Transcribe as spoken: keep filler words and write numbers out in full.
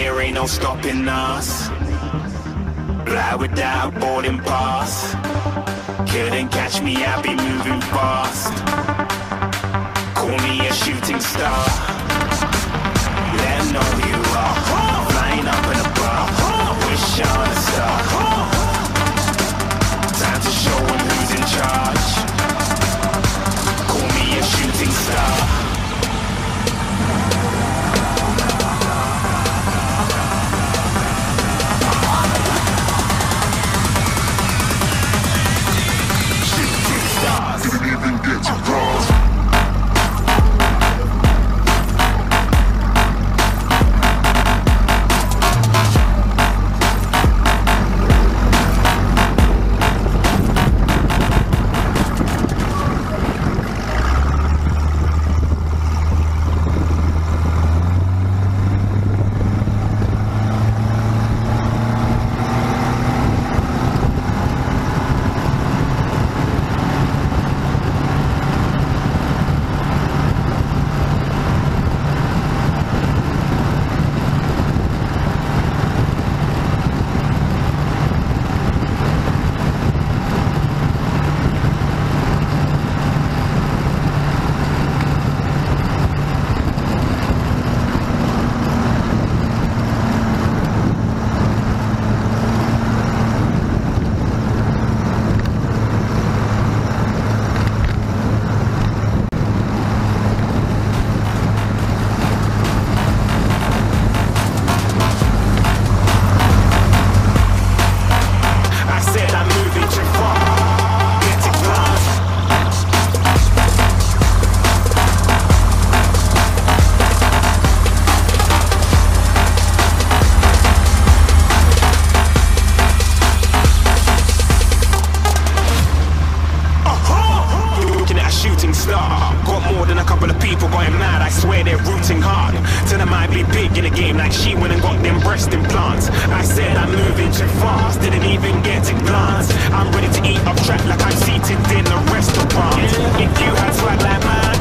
there ain't no stopping us. Fly without boarding pass. Couldn't catch me, I'll be moving fast. Call me a shooting star. Let 'em know who you are. Flying up in a bar. Wish on a star. Time to show 'em who's in charge. Call me a shooting star. Didn't even get to cross. I'm ready to eat off track like I'm seated in a restaurant. If you had swag like mine,